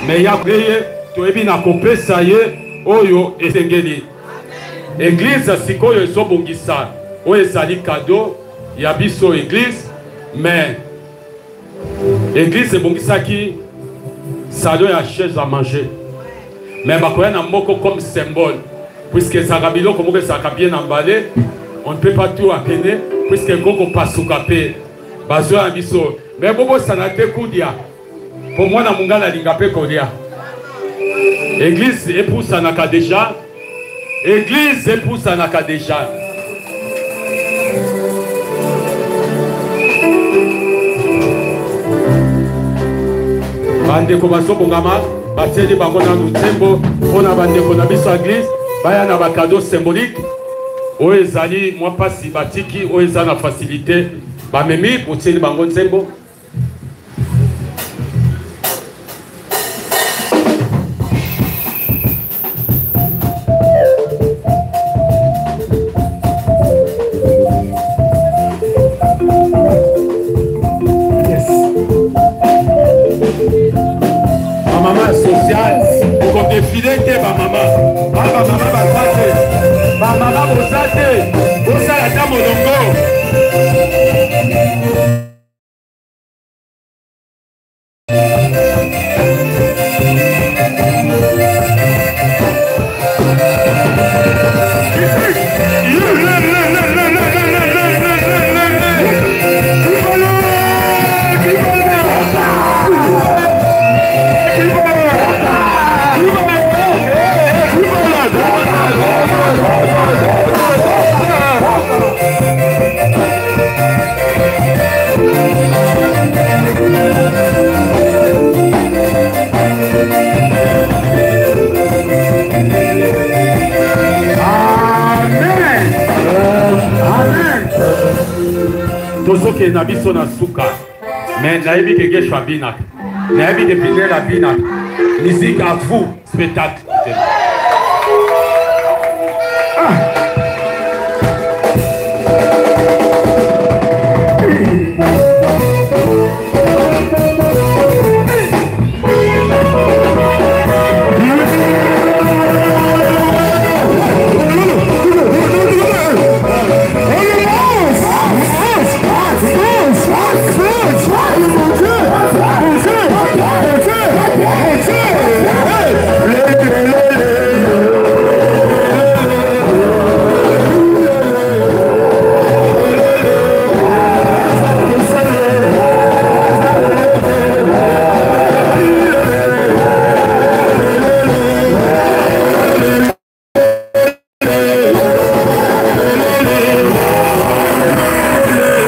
Mais ya kreye toyebi na kopesa ye oyo esengeli. Église sikoyo ezobongisa oyo ezali cadeau ya biso église, mais église ebongisaki salon ya chaise à manger. Mais bakoya na moko comme symbole, puisque ça biloko moko ça bien emballé, on ne peut pas tout appeler puisque koko pasuka pe bazo ya biso. Mais bobo sanate kudia. Pour moi na mungala linga pe kodia. Église épouse anaka déjà. Église épouse anaka déjà. Bande ko baso bongama, bateli bango na lutembo, pona bande ko na biso église, baya na ba cadeau symbolique. O ezali moi pasi batiki, o ezana facilité, ba memi boteli bango nzembo. Maman sociale, pour défiler que ma maman, ma maman bosate, bosala ta molongo. Tozoke na biso na suka, mais nayebi ke gesha binak, nayebi ke pinela binak, musique à vous, spectacle.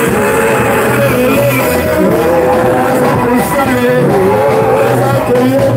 Yeah.